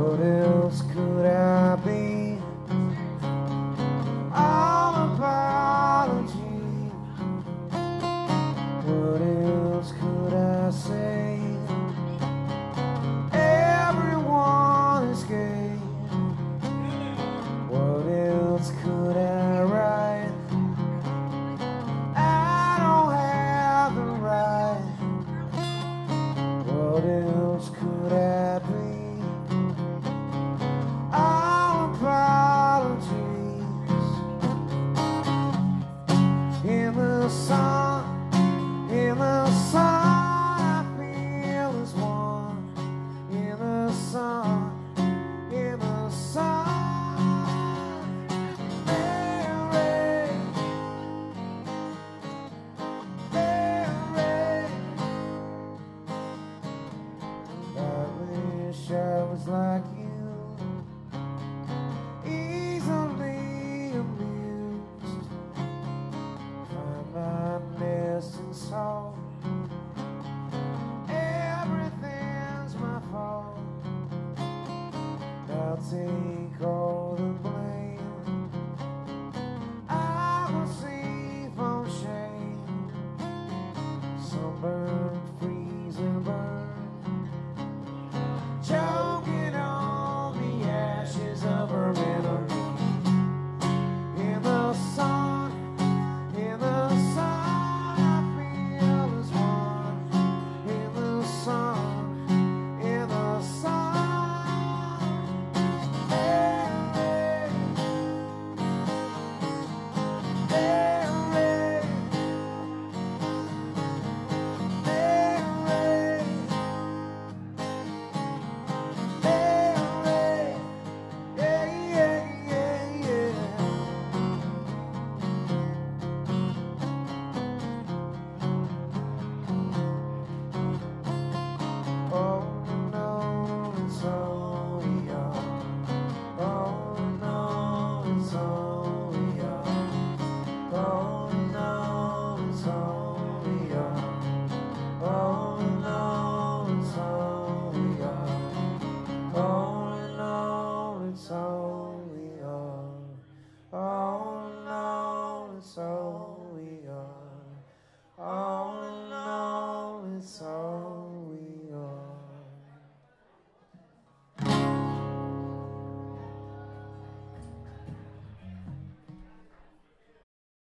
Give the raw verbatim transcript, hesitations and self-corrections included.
What else could I be? All apology. What else could I say? Everyone is gay. What else could I write? I don't have the right. What else could I be? All apologies. In the sun, in the sun, I feel as one. In the sun, in the sun. Mary, Mary, I wish I was like you, easily amused. Find my nest in salt. Everything's my fault. I'll take